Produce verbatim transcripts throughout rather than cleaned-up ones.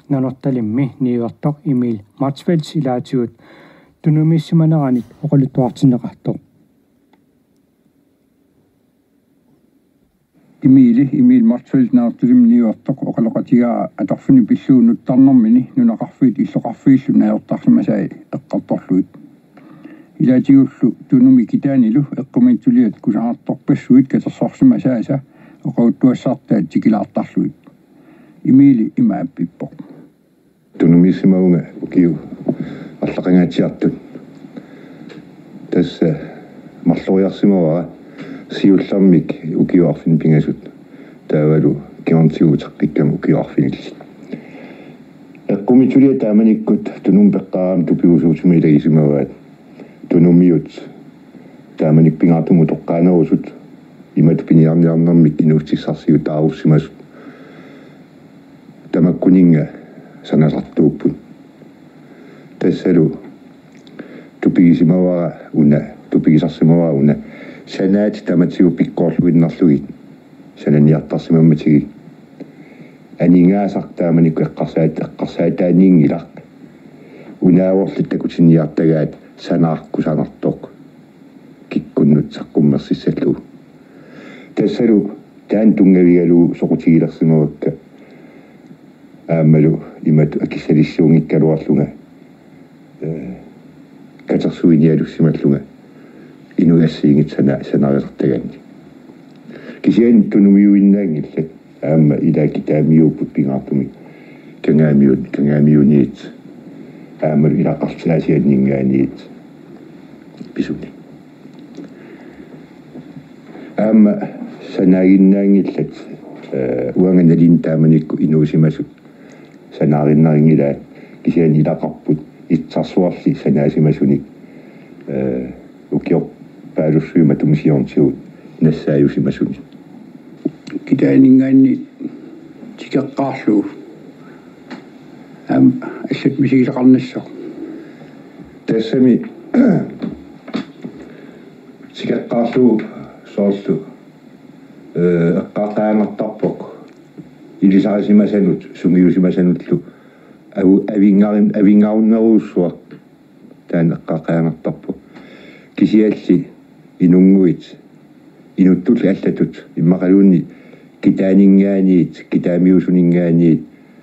nanortalimmi niigertoq Emil Marsfeldt ilaatigut tunumissimanaranit oqalutuartineqartoq Emil Emil Marsfeldt nanortalim niigertoq oqaloqatigaa atarfuni pilluunut tarnermini nunaqarfiit illoqarfiillu naajortarlimasai eqqartorluit ilaatiullu tunumi kitaanilu eqqumintuliat kusaartorpassuit katersorsimasaasa oqauttuassartaat tikilaartarluit Emil imaapippoq tunumissimaunga ukiu allaqangaatiartut tässä malloriarsimavara siullarmik ukiuarfin pingasut taavalu kiorntiutaqqikkamu ukiuarfinilli eqqumitulia taamanikkut tunumpeqqaram tupiusuutumilagisimavaat tunumiut taamanik pingaartumu toqqaanerusut imat piniarniarnermik inuussissarsiu taarussimasut tamakkuninga sanasartuupput tassalu tupigisimavara una tupigisarsimavara una sanaat tamatsiu pikkoorluinnarlugit sananiartarsimammatigi aningaasartaamanikku eqqarsaat eqqarsaataaniingilaq unaavorlittakutiniartagaat sanaarkusanartoq kikkunnut saqqummersissallu tassalu taan tungavigalu soqutigilersimavakka aamalu imatu akisalissuungikkaluarlunga katersuinialussimallunga inugassiingit sana sanarisertaganni kisian tunumiuinnaangillat aama ilaakitaamiupput pingaartumi kangaamiut kangaamiuniit aamalu ilaqarsilaasianningaaniit pisuni aama sanaaginnaangillat uanganalin taamanikku inuusimasut sanaarinnaringila kisian ilaqarput itsarsuarli sanaasimasuni ukior paalussuima tumisiorntigut nassaajusimasuni kitaaningaanni tikeqqaarlu am allat misigileqarnasso tassami tikeqqaarlu soorlu eqqaaqaangertarpoq ilisarisimasanut sungiusimasanutlu avu avingarin avingaunneruussua taan eqqaaqaangertarpoq kisialli inunguit inuttul allatut immaqaluunni kitaaningaaniit kitaamiusuningaaniit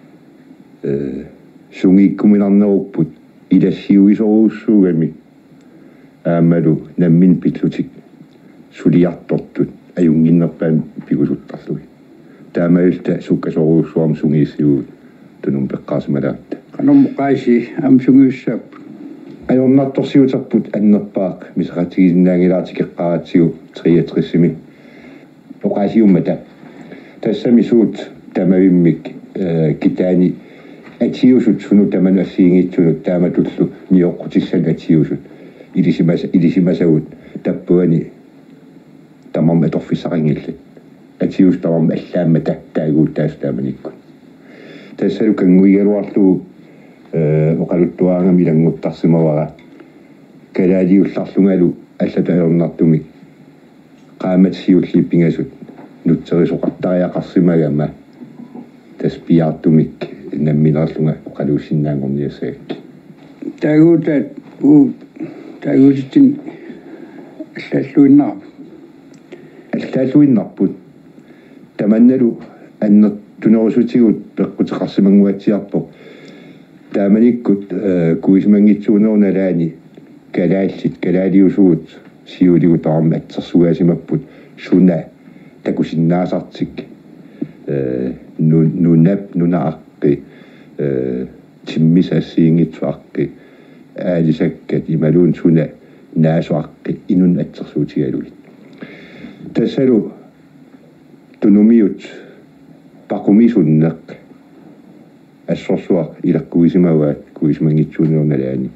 sungiikkuminarnerupput ilassiuisoruussuugami aamalu nammin pitlutik suliartortut ajunginnerpaan pigusuttarlui taamailta sukkasoruussuam sungiissiuut tunum peqqaasimalaat qanommuqaisi am sungiussaap ajornartorsiutarput annerpaaq misaqatigisinnaangilaatikеqqaatsiu triatrissimi oqaasiummata tassami suut tamavimmik kitaani atiusut sunu tamanu assiingitsunut taamatullu nioqqutissal atiusut ilisimasa ilisimasavut tappuani tamam atorfissaqangillat atius tamam allaamata taaguuttaas taamanikku tassalu kanguigaluarlu oqaluttuaangami ilanguttarsimavara kalaadiullarlungalu allataajornartumik qaamatsiulliippingasut nutterisoqartariaqarsimagama taspiaartumik namminerlunga oqaluussinnaangorniassaakki taaguutaat uu taaguutittin аллааллуиннаа аллааллуиннарпут таманналу аннер тунерусутигут пеққутеқарсимангуатсиарпо тааманиккут куисмангитсуунерналаани калааллит калаалиусуут сиулигутаарма атсерсугаасимаппут суна такусиннаасартик э ну нунап нунааққи э тиммисассиингитсуаққи аалисаккат ималуун суна наасуаққи инун атсерсуутигалугит тассалу тунумиут пақумисуннеқ ассорсуақ илаққуисимаваат куисмангитсуунерналаани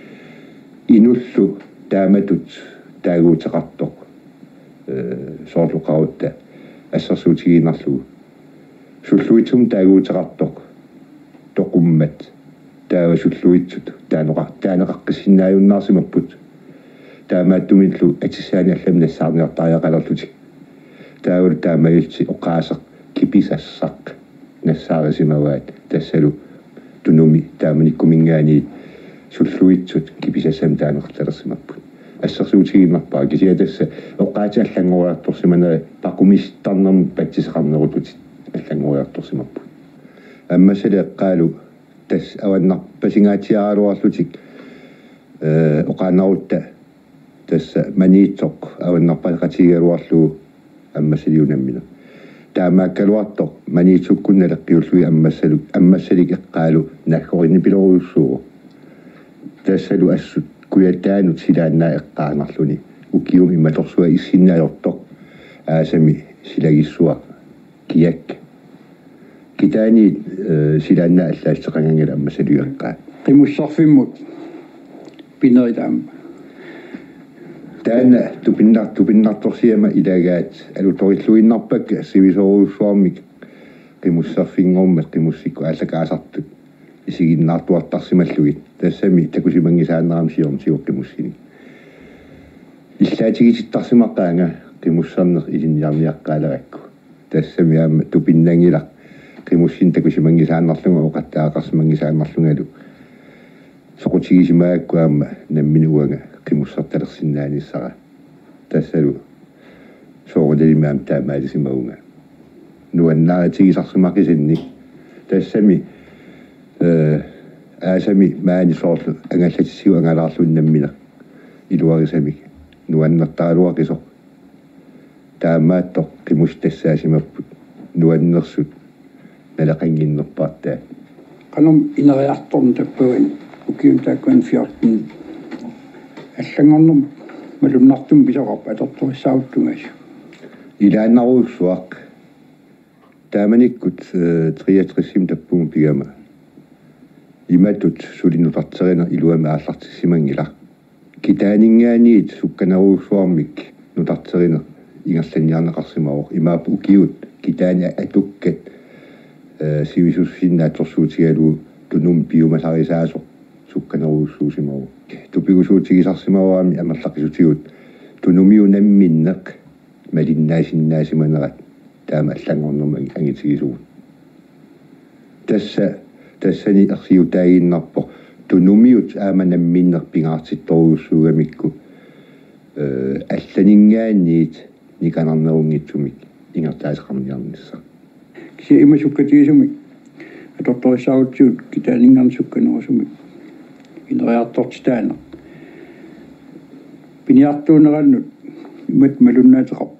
инуллу тааматут таагуутеқартоқ э соорлуқарутта ассерсуутигинарлугу суллуитсум таагуутеқартоқ тоқуммат таава суллуитсут таанеқа таанеқаққиссиннааюннаарсимаппут таамааттумиллу атиссаани алламнассаарниартариақалерлутик таавал таамаилти оқаасеқ киписассақ нассаарисимаваат тассалу tunumi taamanikkumingaani sulluitsut kipisassam taanertarsimappu ассерсуутигиммарпаа кисиатасса оqaатиаллангориарторсимана пакумистарнерм патсисеқарнерутут аллангориарторсимаппу аммасале эққаалу тас аваннар пасингаатиаалуарлутик э оqaанарутта тасса маниитсоқ аваннарпалеқатигиалуарлуу аммасалиунаммина таамааккалуартоқ маниитсуккунна леққиуллуи аммассалу аммассалик эққаалу нахкоринни пилоруйуссуу тассалу ассут куятаанут силааннаа эққаанарлуни укиум иматорсуа иссиннаajortoq аасами силагиссуа киак китаани силааннаа аллаассеқангангала аммасалуиаққаа qimmussarfimmut pineritam таана тупиннар тупиннарторсиама илагаат алуториллуиннарпакка сивисоруусуармик qimmussarfingormat qimmussикку ааллакаасартут исигиннаартуартарсималлугит тассами такусимангисааннарам сиорм сиоққимуссини иллаатигититтарсимаққаанга qimmussarneq илинниарниаққаалеракку тассами аама тупиннангила qimmussin такусимангисааннарлуга оқаттаақарсимангисааннарлунгалу соқутигисимаакку аама намминуага qimmussartalersinnaanissara тассалу соорулимаам таамаалисимауга нуаннааратигисарсимақисинни тассами э аасами маани соорлу ангаллатисиу ангалаарлуннаммина илуарисамик нуаннертаалуақисо таамаатто qimmustassaasimapпут нуаннерсут налақангиннерпааттаа qanum ineriartorn tappuin ukium taakkuan fjorten аллангорнум малумнартум писоқарп аторториссаавттунgas илааннаруусsuaq тааманиккут триатрисим таппугу пигама иматут сулинутартерина илуама ааллартиссимангила китаанингаанит сукканеруусsuarmik нутартерина ингерланниарнеқарсимаор имаапу укиут китаани атуккат э сивисуссиннааторсуутигалу тунум биумасарисаасо сукканеруусsuusimau тупигусуутигисарсимауаами амерлақисутигут тунумиунамминнеқ малиннаасиннаасиманерат таама аллангорнерма ангитигисугут тасса тассани арсиутаагиннарпо тунумиут ааманамминнер пингаартитторуussуугамикку э алланингаанниит никанарнерунгитсумик ингертаасеқарниарнisса киси имасуккатигисумик аторториссаавутсуут китаанингарнсукканерусумик инериартортитаана пиниартуунераннут имат малуннаатеқарп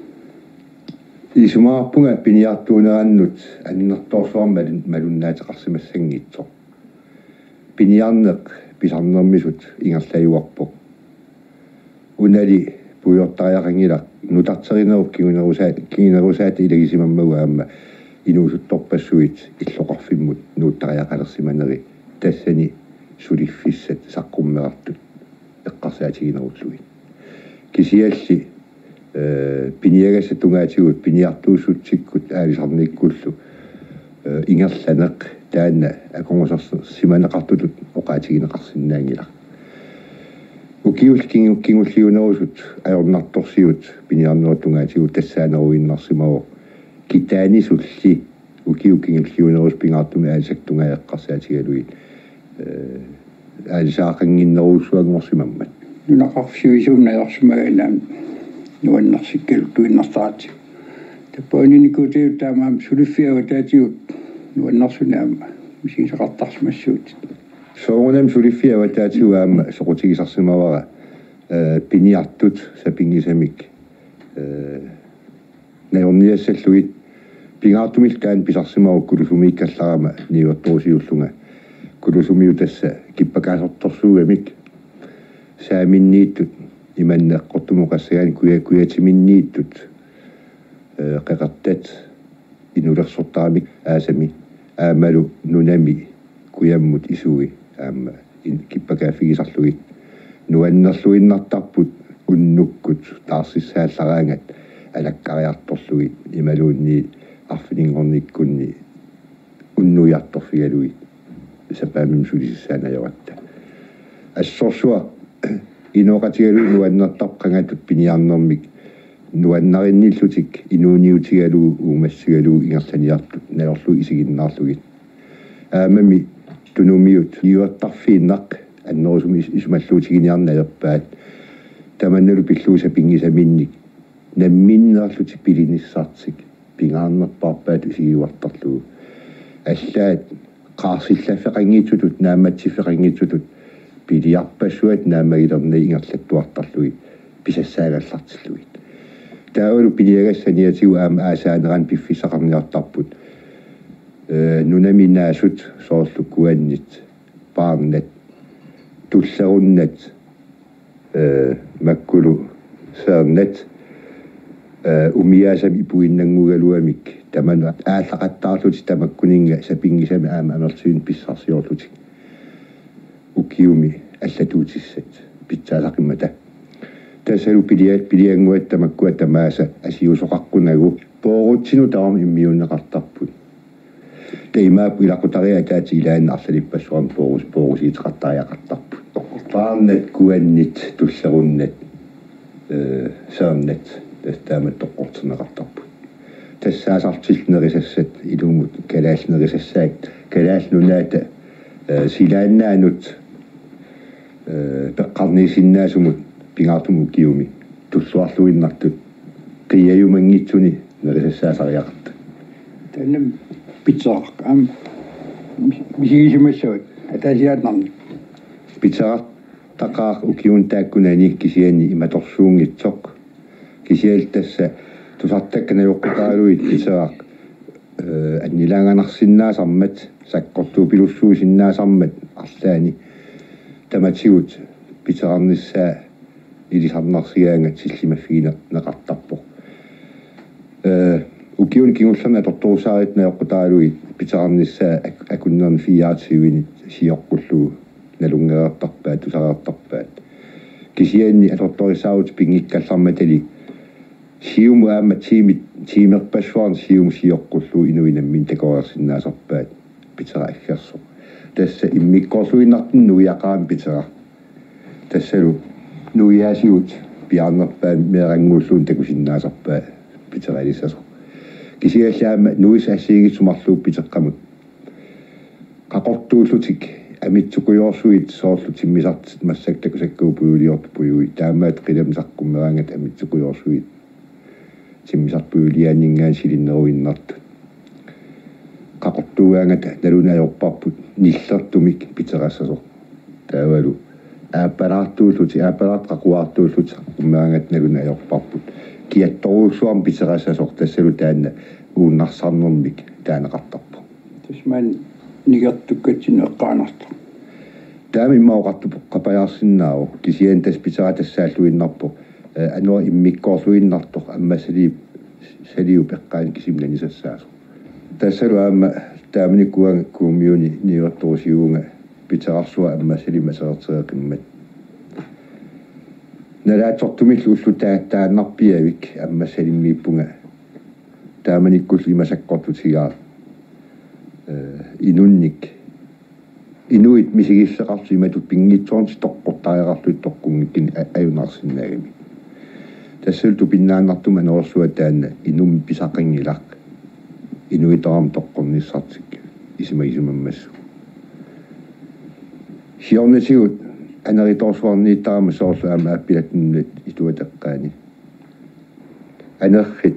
исумаарпунга пиниартуунераннут аннерторсуарма малуннаатеқарсимассангитсо пиниарнеқ писарнермисут ингерлаюарпо унали пуйортариақангила нутартеринеруп кигунерусаат кигинерусаат илагисимаммагу аама инуусутторпассуит иллоқарфиммут нууттариақалерсиманери тассани сулиффиссат саққуммеартут эққарсаатигинеруллуги кисиалли э пиниагасса тунгаатигут пиниартуусутсиккут аалисарниккуллу э ингерланеқ таанна аконгосарс симанеқартутут оқаатигинеқарсинаангила укиул кингу кингуллиунерусут аёрнарторсиут пиниарнеруттунгаатигут тассаанеруиннарсимао китаани сулли укиу кингуллиунерус пингаартуми аалисактунгаеққарсаатигалуи э аалисаақангиннерууссуагморсимаммат нунақарфиуисууннаёрсимаганаам нуаннарсиккалу туиннартаати таппоинникутиут таамаам сулиффиава таатиут нуаннарсунаама мисисеқартарсимассуут соонам сулиффиава таатиуаама соқутигисарсимавара э пиниартут сапингисамик э наёрниассаллуит пингаартумилкаан писарсимаву кулусумииккалларама ниуаттуусиуллунга кулусумиутасса киппакаасорторсуугамик сааминнииттут иманнеққортумоқассагаан куя куятиминнииттут э қеқартат инулерсортарамик аасами аамалу нунами куяммут исуи аама киппакаафигисарлугит нуаннерлуиннартарпут уннуккут таарсиссааллараангат алаккариарторлугит ималуунни арфинингорниккунни уннуиарторфигалугит сапаамим сулисаанажоратта ассорсуа иноқатигалу нуаннертарқангатут пиниарнэрмик нуаннаринниллутик инууниутигалу уумассигалу ингерланиартут налерлу исигиннаарлугит аамами tunumiut iuattarfiinnaq annerusumi isumalluutigiниарнаерпаат таманналу пиллууса пингисаминник намминнерлути пилиниссаартик пингаарнерпарпаат усигиуартарлугу аллаат qaarsillaffeqangiitsutut naamatsifeqangiitsutut piliarpassuat naamagilerne ingerlattuartarlugi pisassaagallartilluit taavalu piliagassaniatigu aama aasaaneran piffisaqarniartarput э нунаминаасут соорлуккуаннит паарнат туллеруннат э маккулу саернат э умиасам ипуиннангугалуамик тамана ааллақаттаарлути тамаккунинга сапингисами аама амертуин писсарсиорлутик укиуми аллатуутиссат питсаалақиммата тасалу пилиат пилиангуат тамаккуа тамааса асиусоқаққунагу поорутсину таам иммиуннеқартарпут теймаап илақутариа таати илаан арлалиппассуарн поорус поорусиитеқартариақартарпут паарнат куаннит туллеруннат э саамнат тастаамат тоққортинеқартарпут тассаасартиллнерисассат илумут калаалнерисассаак калаалнунаата э силааннаанут э пеққарнисиннаасумут пингаартуму киуми туллуарлуиннартут қияюмангитсуни нерисассаасариақарта танам питсаақ ам мисигисимассуат атаасиаатнарни питсаақ тақаа укиун тааккунани кисиани иматорсуунгитсоқ кисиалтасса тусартаккана юққутаалуит питсаақ э аннилаанганарсиннаасармат саккортуу пилуссуусиннаасармат арлаани таматигут питсаарниссаа илисарнарсигаанга силлимаффигина неқартарпоқ э укиун кингуллерна тортуусааритна юққутаалуит питсаарниссаа акуннерни фиаатсивини сиоққуллуу налунгеэртарпаат тусареэртарпаат кисианни аторторисаавут пингиккалларматали сиуму аама тимит тимерпассуарн сиум сиоққуллуу инуинаммин такоерсиннаасарпаат питсера аггерсо тасса иммиккорсуиннартин нуяқаам питсера тассалу нуяасиут пиарнерпаан мерангууллуун такусиннаасарпаа питсералиссасо кисиаллаама нуис ассигитсумарлуу питеққамут қақортууллутик амитсукуйорсуит соорлутиммисарт массактакусаккуу пуулиорпу пуюи таамаат қиламсаққуммераангат амитсукуйорсуит тиммисарпуулиаанингаан силиннеруиннарту қақортууаангата налунаajorparput ниллертумик питерассасо таавалу ааппалаартууллути ааппалаат қақуаартууллути уммераангат налунаajorparput киатторуусуарм питерассасор тассалу таанна ууннарсарнэрмик таанеқартарпу тасман нигертуккатсин эққаанарта таами маоқарту қапаяарсиннаау кисиан тас питера тассааллуиннарпу ануа иммиккоорлуиннартоқ аммасали салиу пеққаан кисимнанисассаасо тассалу аама таамникуан куумиуни ниуэрторусиуунга питерарсуа аммасали масаертереқиммат налаатортумиллу уллутааттааннарпиавик аммасалиммииппунга тааманиккул имасаккортутигаа э инунник инуит мисигиссеқарсу иматут пингитсоорнс тоққортариақарлуит тоққунгиккин аюнарсиннаагами тассулту пиннааннартума норсуа таанна инум писақингилақ инуитарам тоққорниссартик исимагисумаммассу сиорнатигут анериторсуарнииттарама соорлу аама аппилаттуннут итуатеққаани анерхит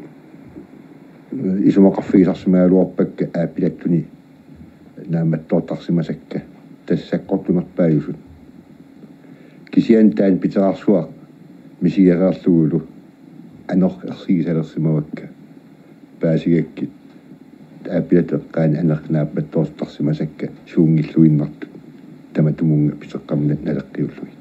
исумақарфигисарсимаалуарпакка ааппилаттуни нааматтоортарсимасакка тассаккортунерпааюсут кисиан таан питерарсуа мисигереерлугулу анор ерсигисалерсимавакка паасигакки ааппилаттеққаани анернааппаттоортарсимасакка суунгиллуиннарту таматумунга питеққамнат налеққиуллуи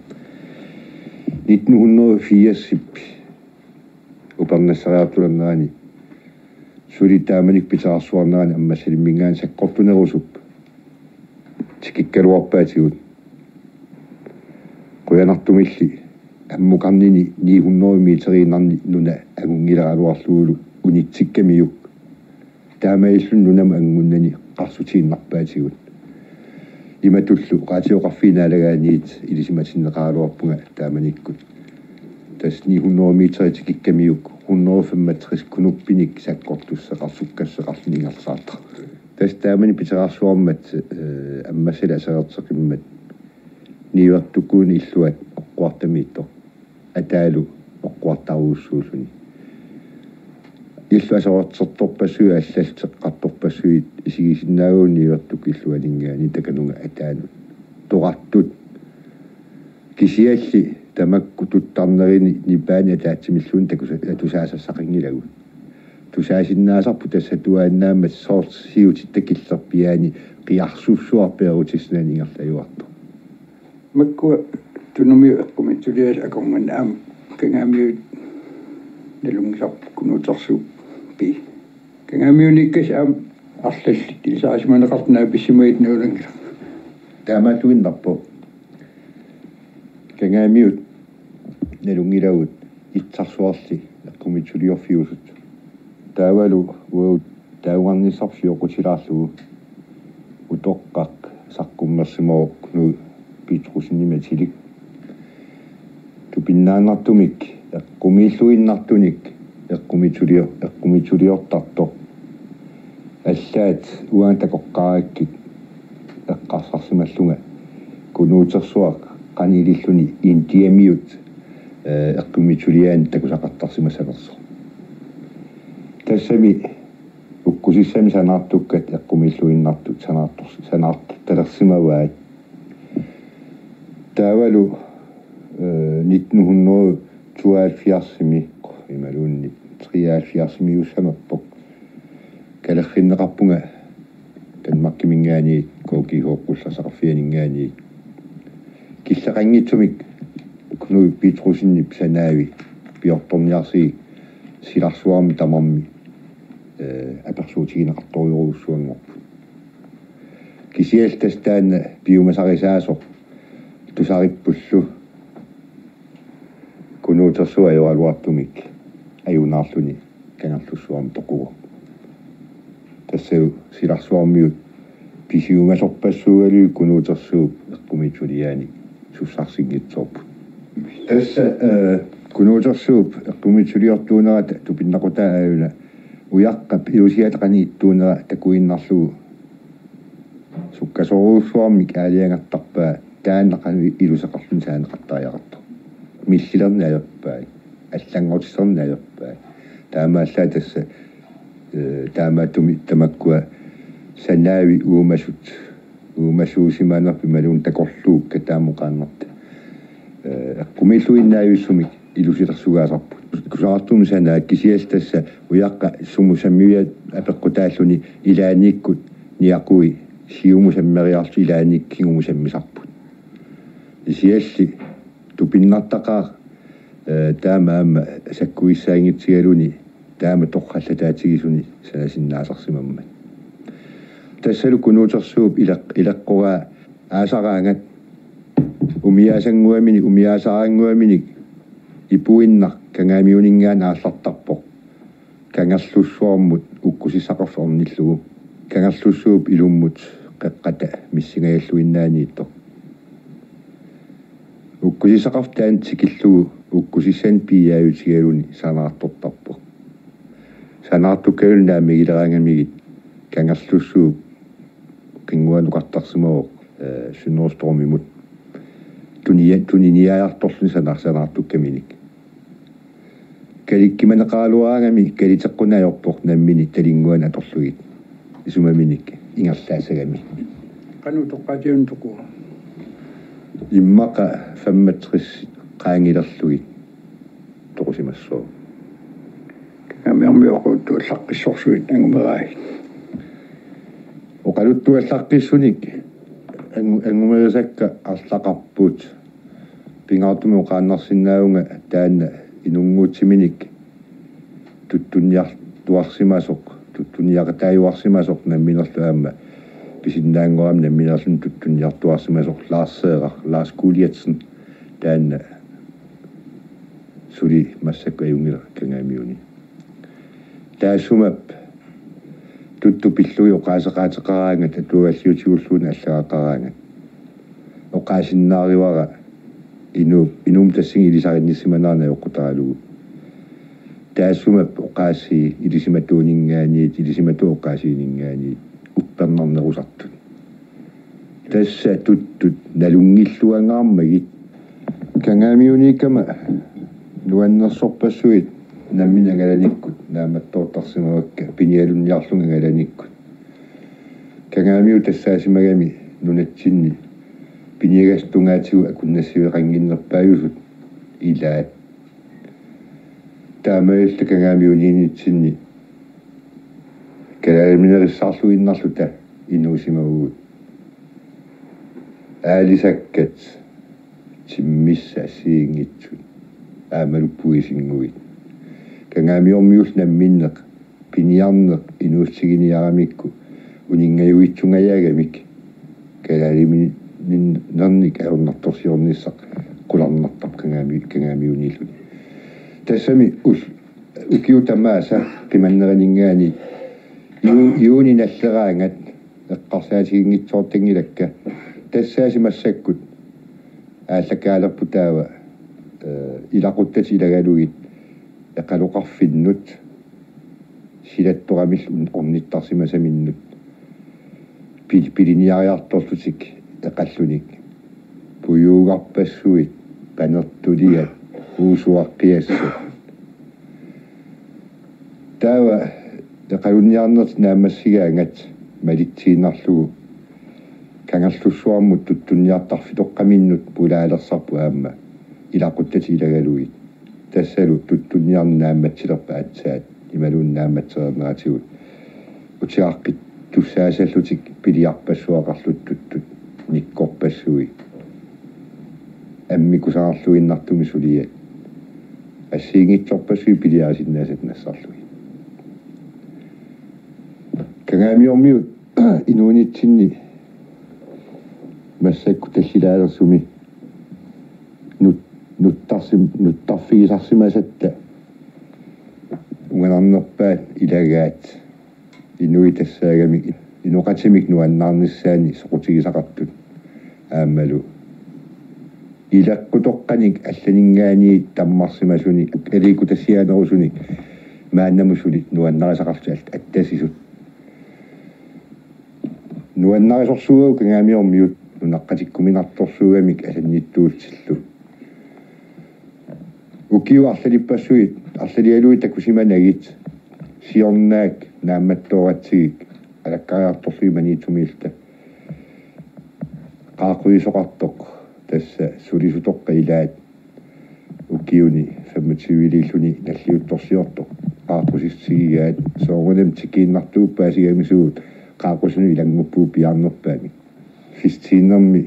нитнухуннерфиассиппи упернассариартулернаани сули тааманик питерарсуарнаани аммассалиммингаан саккортунерусуп тикиккалуарпаатигут куянартумилли аммукарнини нихуннерумиитериинарни нуна агунгилералуарлуулу унитсиккамиюк таамаиллун нунама ангуннани қарсутииннарпаатигут иматуллу qaatiоqarfiinaalagaaniit илисиматиннеqaaluarpunga taamaниkkut тас нихуннерумиитери тикиккамиюк hunderofemmatres kunuppinik sakkortussaqarsukkassaqarliningерлаартар tästä meni pitää suomet amma sillä saatsakimme niivattu kuin illuet oqquartamito ataalu oqquartaruussuusuni illu asaratsertorpassuи аллалсеққартторпассуит исигисиннаагуунниуартук иллуалингаани таканунга атаанут тоқартут кисиалли тамакку туттарнерини нипаани атаатсимиллуун такуса тусаасассақингилагу тусаасиннаасарпу тасса туааннаамат соорт сиутиттакиллерпиаани қиарсуссуарпиарутиснани ингерлаюарто макку тунумиуэккуми тулиас акорганаам кангаамиут налунгисарп кунутерсуу пи кангаамиуниккасаам арлалли тилсаасиманеқартнаа писсимуит нуулангила таамаатуиннарпо кангаамиут налунгилагут итсарсуарли аккумитсулиорфиусут таавалу уут тааварнисарфиоқутилаарлугу утоққақ саққуммерсимаоқну питрусинниматилик тупиннаанартумик эққумииллуиннартуник эққумитсулио эққумитсулиортарто аллаат уаантақоққараккит эққарсарсималлунга кунуутерсуақ qanililluni intiamiut eqqummitsuliaan takusaqartarsimassalerso тассами уккусиссами санаартуккат эққумиллуиннартут санаартор санаарталерсимаваат таавалу нитнухуннерутуаалфиарсими ималуунни триаалфиарсими уссамаппоқ калерриннеқарпунга канмаккимингаани коокихооққулласақарфианингаани киллақангитсумик кнуи питрусиннип санаави пиорторниарси силарсуарми тамарми э аперсуутигинеқарторюруссуангорпу кисиалтастаана пиумасарисаасо тусариппуллу кунуутерсуа юалуартумик аюнаарлуни канарлуссуарми тоқуго тассау силарсуармиут писиумасорпассуугалу кунуутерсууп эққумитсулиаани суссарсингитсоорпу тасса э кунуутерсууп эққумитсулиортуунерата тупиннақутаааюна уяққап иусиатақанииттуунера такуиннарлугу суккасоруусуармик аалиангаттарпаа тааннақану илусеқарлун саанеқартариақарто миллилернаажерпаа аллангортисернаажерпаа таамааллаа тасса э таамаатуми тамаккуа санаави уумасут уумасуусимаанерпи малуун такорлуук катаамоқааннарта э эққумиллуиннааюссумик илусилерсугаасарпу кусаартум санаа кисиастасса уяққа сумусаммиуя апеққутааллуни илааниккут ниақуи сиумусаммериарлу илааниккигумусаммисарпут исиалли тупиннартақаа э таамаама саккуиссаангитсигалуни таама торхаллатаатигисуни санасиннаасарсимамма тассалу кунуутерсууп илақ илаққугаа аасараангат умиаасангуамини умиаасараангуаминик ипуиннар кангаамиунингаан ааллартарпоқ кангерлуссуармут уккусисақарфорниллугу кангерлуссууп илуммут қеққата миссигаяллуиннааниитто уккусисақартаан тикиллугу уккусиссан пияавитигалуни санаартортарпоқ санаартуккалуннаами илераангамигит кангерлуссууп кингуануқартарсимаоқ э суннерстормимут туния туниниаярторлуни санаарсанаартуккаминик каликкиманеқаалуаагами калитеққунаajorpoq наммини талингуан аторлугит исумаминик ингерлаасагами кану тоққатиун тоқу иммақа фамматрис qaangillerlugit toqsimassoo камермиоқуту лаққиссорсуит ангумерай оқалуттуаллаққиссуник ангумерисакка арлақарпут пингаартуму qaannarsinnaagunga таанна инунгуутсиминик туттунниар туарсимасоқ туттунниақатааюарсимасоқ намминерлу аама писиннаангуам намминерлун туттунниартуарсимасоқ лаарсеэқар лаас кулиатсен таанна сули массаккаюнгила кангаамиуни таасумап туттупиллуи оқаасеқаатеқараангат атуаллиутигуллуна аллагақараангат оқаасиннааривара ину инум тассинги илисаринниссиманаарна оққутаалугу таасумап оқааси илисиматуунингаани илисимату оқаасиинингаани uppernernerusartut tässä tuttut nalungilluangaarmagit kangaamiunikama nuannersorpassuit namminangalanikkut naamattoortarsimerakka pinialunniarlungangalanikkut kangaamiu tassaasimagami nunatsinni pinigastungaatigu akunnassiveqanginnerpaajusut ilaat taamailta kangaamiuniinitsinni kalaalminerissarluinnarluta inuusimaguut aalisakkat timmissa siingitsut aamaluppuisinguit kangaamiormius namminneq piniarneq inuussiginiaramikku uningayuitsungayagamik kalaalimi nernik aornartorsiornissaq qularnartap kangaami kangaamiunilluni tassami us ukiutamaasa qimanneraningaani yuuni nalleraangat eqqarsaatigiнгитсоортангилакка тассаасимассаккут ааллакаалерпутаава илақуттати илагалугит эқалоқарфиннут силатторамил орниттарсимасаминнут пил пилиниариарторлутик эқаллуник пуюугарпассуит канертулиат уусуаққиассу таава эқалунниарнерт наамассигаангат малитсииннарлугу кангерлуссуармут туттунниартарфитоққаминнут пулаалерсарпу аама илақуттати илагалугит тассалу туттунниарнаамматсилерпа атсаат ималууннаамматсернератигут утиаққит туссаасаллутик пилиарпассуақарлут туттут никкорпассуи аммикусаарлуиннартуми сулиат ассиингитсорпассуи пилиаасиннаасат нассарлуи кангаамиормиу инуунитсинни массакку таллилаалерсуми нут нуттарсим нуттарфигисарсимасатта уганарнерпаат илагаат инуи тассаагами инуқатимик нуаннаарниссаани соқутигисақартут аамалу илаққутоққаник алланингаани таммарсимасуни алику тассиаанерусуни мааннамусули нуаннарисақарту аттасисут нуаннарисорсугау кангаамиормиут нунаққатиккуминарторсуугамик аланниттуутсиллу укиу арлалиппассуит арлалиалуи такусиманагит сиорнаак наамматтооратсигик алаккариарторлуи маниитсумиилта qaaqquisoqartoq tassa sulisutоққа илаат укиуни фемматсивилиллуни наллиутторсиортоқ qaaqqusissigigaat соорунам тикииннартууппаасигамисуут qaaqqusuни илангуппуу пиарнерпаами фистииннэрми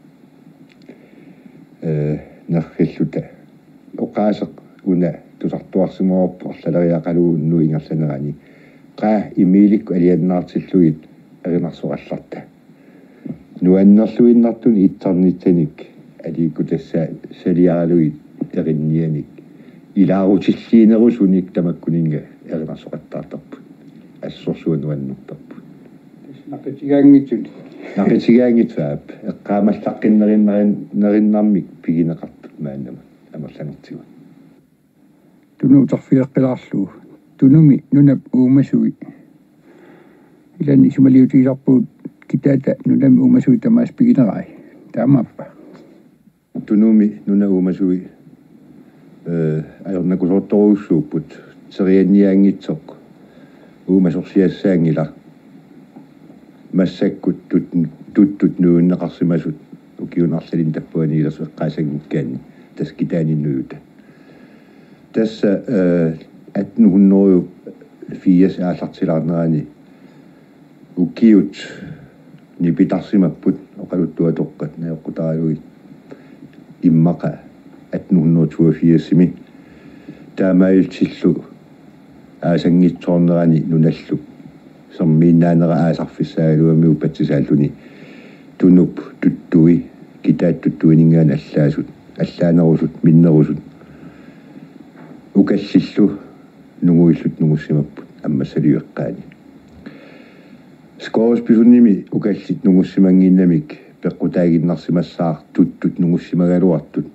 э наххиллута оқаасеқ уна тусартуарсимаорпу арлалериақалуунну ингерланерани qaa имииликку алианнаартиллугит агинарсоқалларта нуаннерлуиннартуни итсарнитсаник алиикку тасса салиаралугит эриннианик илаарутиллиинерусуник тамаккунинга эринарсоқаттаартарпут ассорсуа нуаннертарпут нақитигаангитсут нақитигаангитсаап эққаамаллаққиннериннерин нериннармик пигинеқартут мааннама амерланертигу тунуутарфиэққилаарлуу тунуми нунап уумасуи илани сумалиутигисарпуут китаата нунами уумасуи тамаас пигинерай таамааппа тунуми нуна уумасуи э аёрнакусоорторуussууппут серианниаангитсоқ уумасорсиассаангила массаккут тут туттут нууннеқарсимасут укиунарлалин таппуаниилерсу эққаасангиккаани тас китааниннуюта тасса э атнухуннерю-фиас ааллартилаарнерани укиут нипитарсимаппут оқалуттуатоққат наёққутаралуит иммақа атнухуннерутуафиассими таамаилтиллу аасангитсоорнерани нуналлу сэрмииннаанера аасарфиссаагалуамиу патсисааллуни тунуп туттуи китаат туттуинингаан аллаасут аллаанерусут миннерусут укаллиллу нугуиллут нугуссимаппут аммассалиуэққаани скоосписунними укаллит нугуссимангиннамик пеққутаагиннарсимассаар туттут нугуссимагалуартут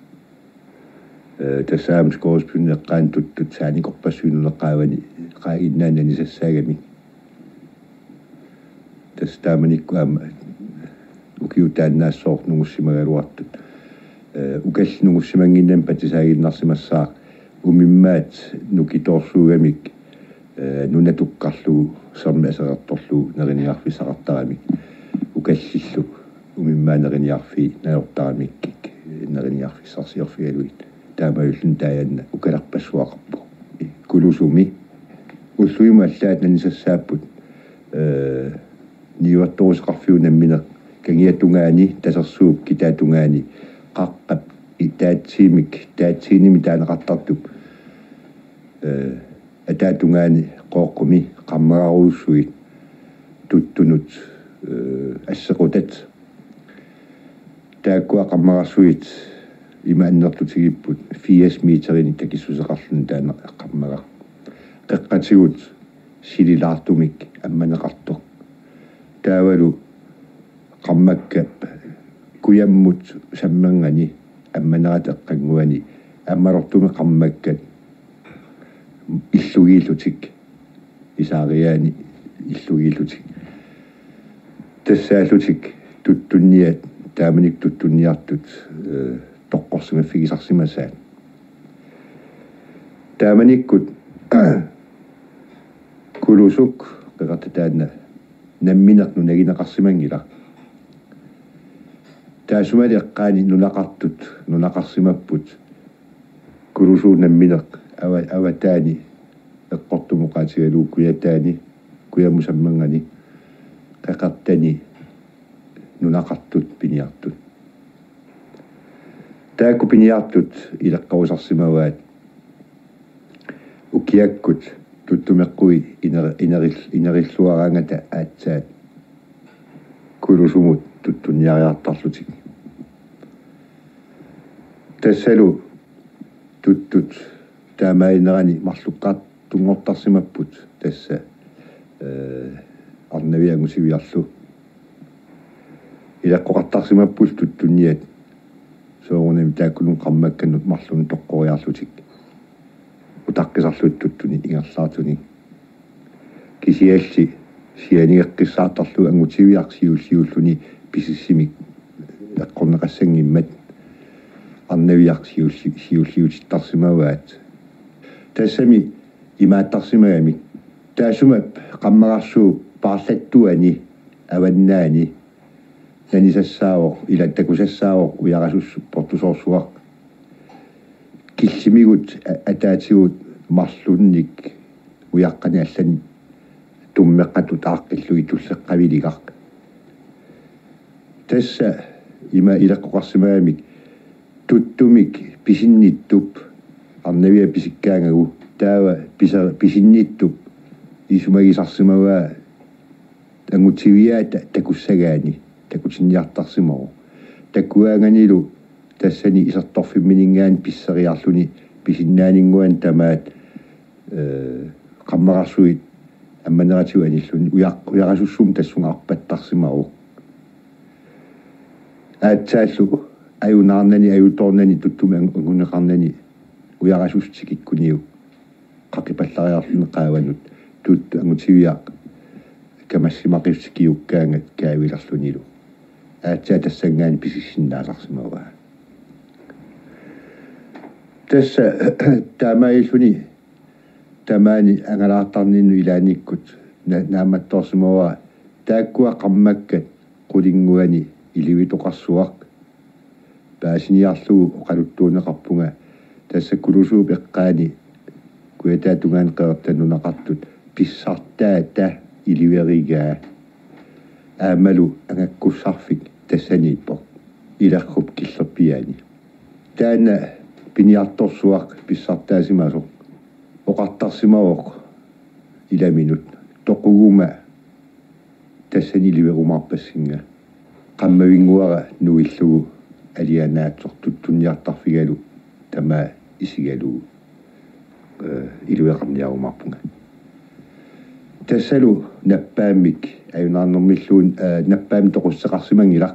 э тассаам скоосписуннеққаан туттут сааникорпассуинунеққаавани қаагиннаанани сассаагами tässä tämmönikku ämmä ukiutaan näissä on nungussimaga ruottut ukes nungussimängin nempät säinnassimassa umimmäät nuki torsuuemik nunne tukkallu sammesarattorlu nerin jahvi sarattaamik ukessillu umimmään nerin jahvi näyttäamikkik nerin jahvi sarsiorfieluit tämä yllyn täjän ukelappäsuaqappu kulusumi ussuimallaat nani sassaapput niuattorisqarfiunan mina kangiatungaani tasarsuukki taatungaani qaqqap itaatsiimik taatsiinimi taanaqartartup ataatungaani qooqqumi qammagaruussuit tuttunut assequtat taakkua qammagarsuit ima annerlutigipput fire meterin takissuseqarlun taana qammaga qaqqatigut sililaartumik ammaneqartoq taavalu qammakkap kuyammut sammangani ammaneqateqqanguani ammarortumi qammakkat illugiillutik isaariaani illugiillutik тассаалутик туттунниат тааманик туттунниартут тоққорсимаффигисарсимасаат тааманиккут кулусук қеқартатаанна намминерну нагинеқарсимангила таасумали эққаани нунақартут нунақарсимаппут кулусуу намминеқ ава аватаани эққортумоқаатигалуу куятаани куямусаммангани qaqartani nunaqartut piniartut taakku piniartut ilaqqavusarsimavaat ukiakkut tuttumeqqui inerill inerilluaraangata aatsaat kulusumut tuttunniariartarlutik tassalu tuttut taamainerani marluqqaat tungortarsimapput tassa arnaviangusiviarlu ilaqqoqartarsimappul tuttunniat soorunami taakkulun qammakkannut marlun toqqoriarlutik utaqqisarlut tuttuni ingerlaartuni kisialli sianigeqqissaartarlu angutiviarsiulliulluni pisissimik eqqorneqassangimmat arnaviarsiulli siulliutittarsimavaat tassami imaattarsimagami taasumap qammaqarsuu paarlattuani avannaani nanisassaavo ilattakusassaavo uyarasus portusorsuaq killimigut ataatigut marlunnik uyaqqani allani tummeqqatut aaqqillugi tulleqqaviliqaq tassa ima ilaqqoqarsimaamik tuttumik pisinniittup arnavia pisikkaangagu taava pisinniittup isumagisarsimavaa angutiviaata takussagaani takutinniartarsimaru takkuaanganilu tassani isartorfimminingaan pisseriarluni pisinnaaningguan tamaat qammaqarsuit ammaneratigu anilluni uyaqasussum tassungaarpattarsimaru aatsaallu ajunaarnani ajutornani tuttumi anguneqarnani uyaqasustikikuniu qaqipallariarluni qaavanut tut angutiviaq камассимақивсикиуккаангат каавиларлунилу аатсаа тассангаани писиссиннааларсимаваа тасса таамаиллуни тамаани ангалаартарнинну илааниккут нааматтоорсимаваа тааккуа қаммаккат qulingguani iливитоқарсуақ паасиниарлугу оқалуттуунеқарпунга тасса кулусуу пеққаани куятаатунгаан қеэртаннунақартут писсартаата iливеригаа аамалу ангаккуссарфик тассанииппо илархуп киллерпиаани таана пиниарторсуақ писсартаасимасо оқартарсимавоқ иламинут тоқугума тассани ливерумаарпассинга qammavinguara nuillugu alianaatsoq tuttunniartarfigalu tama isigalu ilueqarniarumarpunga tassalu nappaamik ayunaarnermilluun nappaam toqusseqarsimangilaq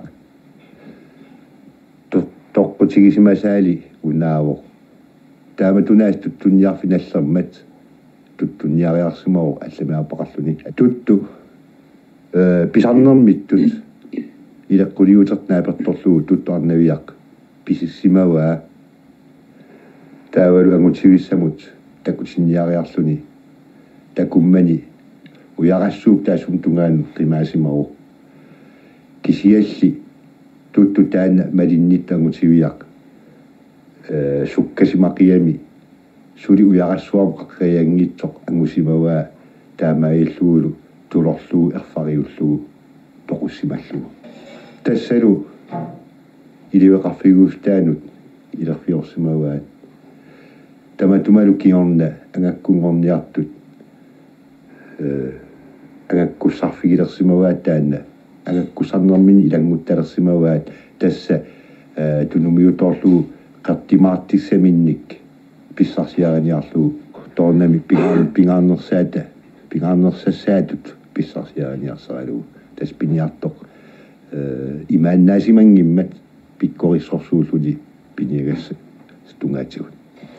toqqutigisimaasaali unaavoq taamatunaas tuttunniarfinallermat tuttunniariarsimaru allamiarpaqarluni tuttu э писарнермиттут илэккулиутернааперторлугу туттуарнавиақ писиссимаваа таавалу ангутсивиссамут такутсинниариарлуни такуммани уярассууп таасум тунгаан қимаасимару кисиалли тутту таана малиннит ангутсивиақ э суккасимақиами сули уярассуам қаққаянгитсоқ ангусимаваа таамаиллуулу тулорлуу ерфариуллуу тоқуссималлугу тассалу иливеқарфигууфтаанут илерфиорсимаваа таматумалу киорна ангаккунгорниартут э ангаккуссарфигилерсимаваа таанна ангаккусарнермини илангутталерсимаваа тасса тунумиуторлуу қартимаартиссаминник писсарсиараниарлуу тоорнами пингаан пингааннерсаата пингааннерсассаатут писсарсиараниарсаралуу тас пиниартоқ э имааннаасимангиммат пиккорissорсууллуни пиниагасса стунгаатигут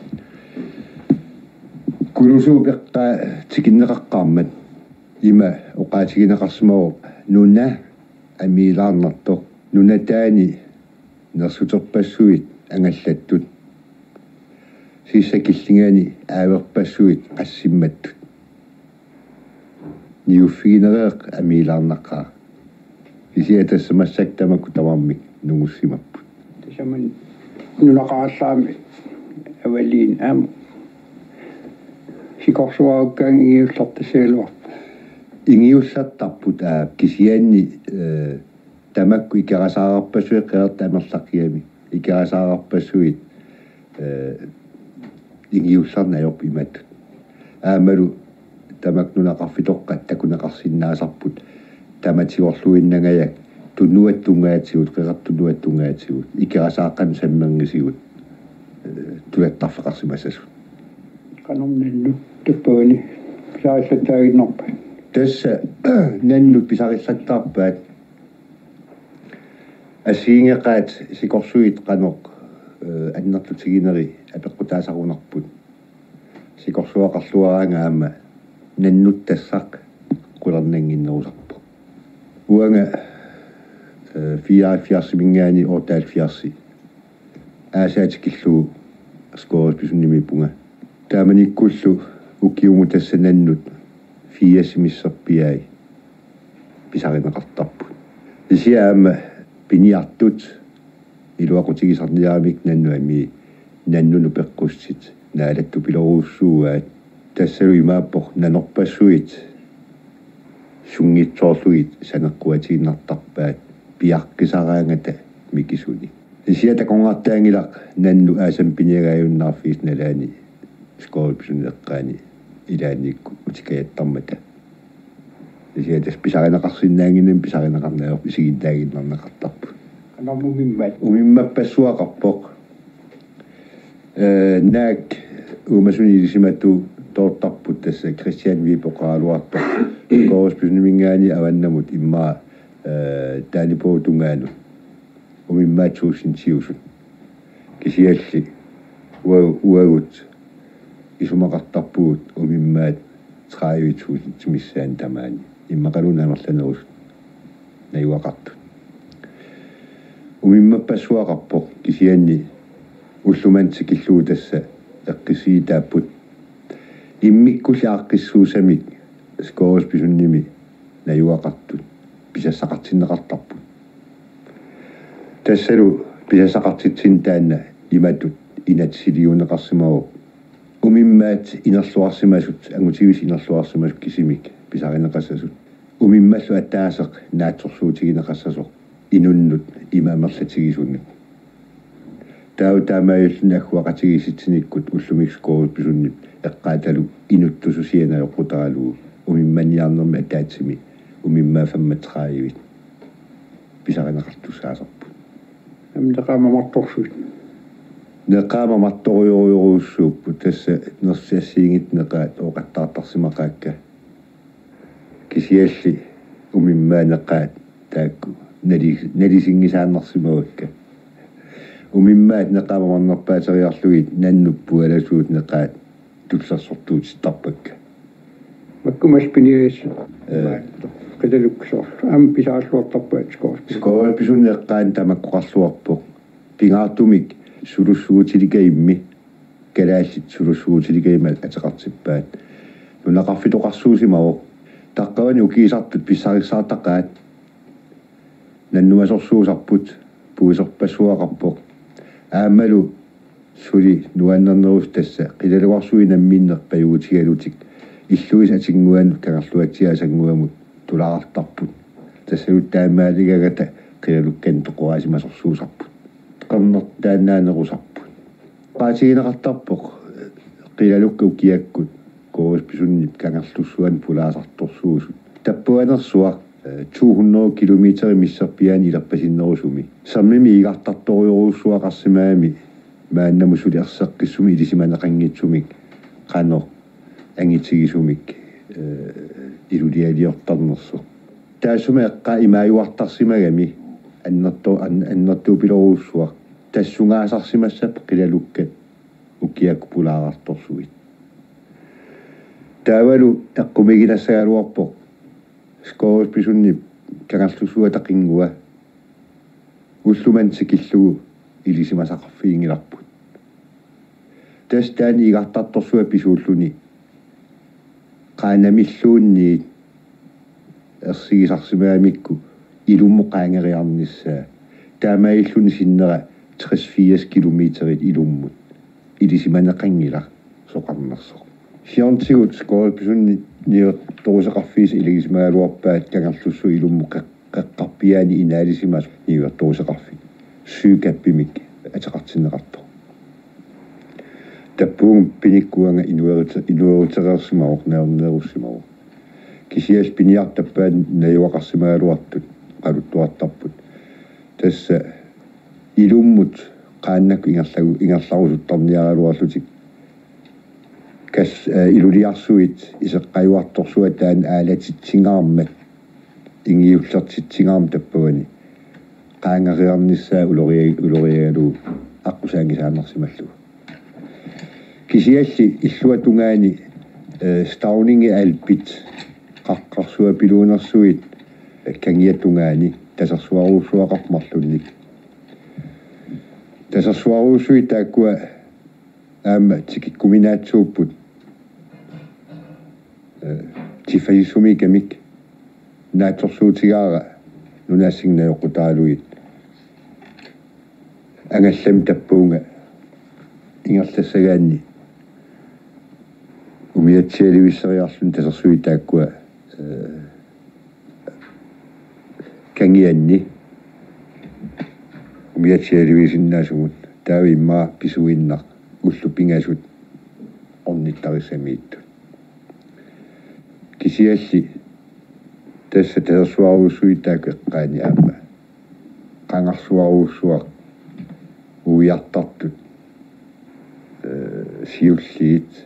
кулусуупеққа тикиннеқаққармат има оқаатигинеқарсимаву нуна амилаарнартоқ нунатаани нерсутерпассуит ангаллаттут сиссакиллингаани ааверпассуит qassimmаттут ниуффигинереэқ амилаарнаққаа исиатассамассак тамакку тавармик нугуссимаппут тасаман нунақааллаами авалиин аама сикорсуааккаан игиуллартасаалуарпу ингиуллартарпут аа кисианни э тамакку икерасаарпассуи қеэртамерлаққиами икерасаарпассуит э ингиулларнаёрп иматтут аамалу тамак нунақарфитоққат такунеқарсиннаасарпут таматигорлуиннагаяк туннуаттунгаатигут қеқартуннуаттунгаатигут икерасааққан саммангисигут туяттарфеқарсимассасут каномнаннут таппаани писариллаттаагиннерпа тасса наннут писариллаттаарпаат асиингеқаат сикорсуит қаноқ аннертутигинери апеққутаасарунарпут сикорсуақарлуараанга аама наннут тассақ қулернангиннерусарпу уанга фиафиарсимингаани ортаалфиарси аасаатикиллуу скоорс писуннимиппунга тааманиккуллу укиуму тассананнут фиасимиссерпиай писаринеқартарпут исиаама пиниартут илуақутигисарниаамик наннуами наннуну пеққуссит наалатту пилоруussууаат тассалу имааппор нанорпассуит сунгитсоорлуит санеққуатигиннартарпаат пиаркисараангата микисуни исиата конгартаангилақ нанну аасам пиниагааюннаарфиис налаани скоолпсунеққаани илааникку утикаяттармата исиатас писаринеқарсиннаангиннам писаринеқарнаёр исигиттаагиннарнеқартарпу канамумиммат умиммаппассуақарпоқ э наак умасунилисимату тоортарпут тасса кристиан випоқаалуарпоқ скоолпсуннимингаани аваннамут имма э таанипоутунгаану умиммаатсуусинтиусут кисиалли уа уагут исумақартарпуут умиммаат траавитсуусин тимиссаан тамаани иммақалунаамерланерус наюақарту умиммаппассуақарпоқ кисианни уллумантикиллуу тасса эққисиитааппут иммиккулааққиссуусамик скоорс писунними наюақартут писассақартиннеқартарпут тассалу писассақартитсин таанна иматут инатсилиунеқарсимаву умиммаат инерлуарсимасут ангутивис инерлуарсимасут кисимик писаринеқассасут умиммаллу аттаасеқ наатсорлуутигинеқассасоқ инуннут имаамерлатигисуннут тау таамаиллун агуақатигиситсиниккут уллумик скоорс писуннип эққааталу инуттусусианаёққутаралуу умимманиарнерми атаатсими умиммаа фамматраавит писаринеқартусаасарпу амдеқамамарторсуут неқаама марторюоруйоруссууппу тасса нерсиассиингит неқаат оқаттаартарсимақаакка кисиалли умиммаа неқаат таакку нали налисингисааннарсимавакка умиммаат неқаамамарнерпаатериарлугит наннуппу аласуут неқаат туллерсортуут тарпакка маккумас пиниас э qilluksor am pisaalluortarpuat skoos skool pisunneqqaan tamakkoqarluarpoq pingaartumik sulussuutilikayimmi kalaallit sulussuutilikayima ateqartippaat nunaqarfitoqarsuusimao taqqavani ukiisartut pissarissaartaqaat nannumasorsuusarput puiserpassuaqarpoq aammalu suli nuannernerus tassa qilaluarsuinammiinnerpayuutigalutik illuis atinguan kangarluatsiasanguamut tulaartarput tassalut taamaaligagata qilalukkan toqoasimasorsuusarput qannertaannaanerusarput qaatigineqartarpoq qilalukka ukiakkut koos pisunnip kangarlussuan pulaasartorsuusut tappuanersuaq to hundrede kilometer misserpiani ilerpasinnerusumi sammimi igartartoriuruussuaqarsimaami maannamusuliarseqqissumi ilisimaneqanngitsumik qano angitigisumik ilulialiortarnersuq taasuma eqqa imaajuartarsimagami annerto annertuupiloruussuaq tassungaasarsimassap qilalukkat ukiak pulaarartorsuit taavalu eqqumigilassagaluarpoq skoos pisunnip kangarlussuа taqingua ullumantikillugu ilisimasaqarfiingilarput tastaani igartartorsua pisuulluni qaanamilluunniit ersigisarsimaamikku ilummoqaangeriarnissaa taamailluni sinnera tres-fire kilometerit ilummut ilisimaneqangila soqarnersoq fiantigut skool pisunni niortoruseqarfiis iligismaaluarpaat kangarlussu ilummoq qaqqarpiaani inaalisimas niortoruseqarfi syykappimik ateqartinneqartor tappuung pinikkuanga inuerita inueritereersimauq naernerussimaruq kisias piniartappaan najuaqarsimaaluartut qaluttuartarput tassa ilummut qaannak ingerlagu ingerlarusuttarniaraluarlutik kas iluliarsuit iseqqajuartorsuat taan aalatitsingaarmat ingiullertitsingaarm tappagani qaangariarnissaa ulori ulorialu aqusaangisaanersimallu kisialli illuatungaani stauningi alpit qaqqarsua piluunersuit kangiatungaani tasarsuaruussuaqarmarlunnik tasarsuaruussuit taakkua aamma tikikkuminaatsuupput tifayissumi kamik naatorsuutigaara nunaassignaajoqqutaaluit angallam tappuunga ingerlassagaanni umiatsialivisseriarlun tasarsuit taakkua kangianni umiatsialivisinnaasugut taavimmaa pisuinnar ullupingasut ornittarisamiittut kisialli tässä tasarsuaruussuitaaqeqqaani aamma qangarsuaruussuaq uiartartut siulliit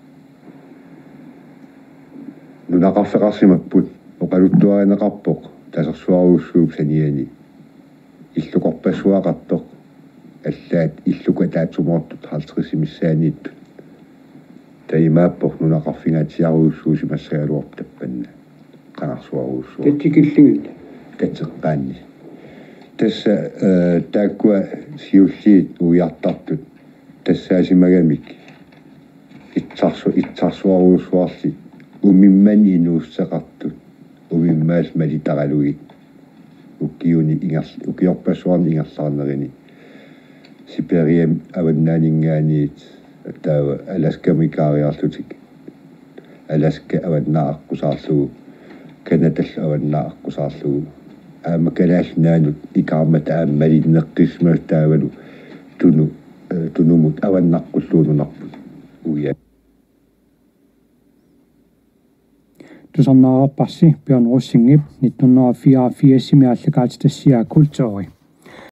nunaqarfeqarsimapput oqaluttuarineqarpoq tasarsuaruussuup saniani illuqorpassuaqartoq аллаат иллука таатсумоортут haltrisimissaaniittut таимааппор нунақарфигаатиаруussуусимассагалуарп таппанна qangarsuaruussua татикиллигит татеққаанни тасса тааккуа сиуллиит уиартартут тассаасимагамик итсарсу итсарсуаруussуарли умиммани инууссеқартут умиммаас малитаралугит уккиуни ингерл укиорпассуарни ингерлаарнерини Siberian avannaningaaniit taava Alaska mikaariarlutik Alaska avannaaqqusaarlugu Kanadall avannaaqqusaarlugu aama kalaalnaanut ikaarmat aammalinneqqismaas taavalu tunu tunumut avannaqqulluununarput uya tusarnaarapparsi Bjørn Russingip nitten fireogfirs miallakaatitassiaa kultuuri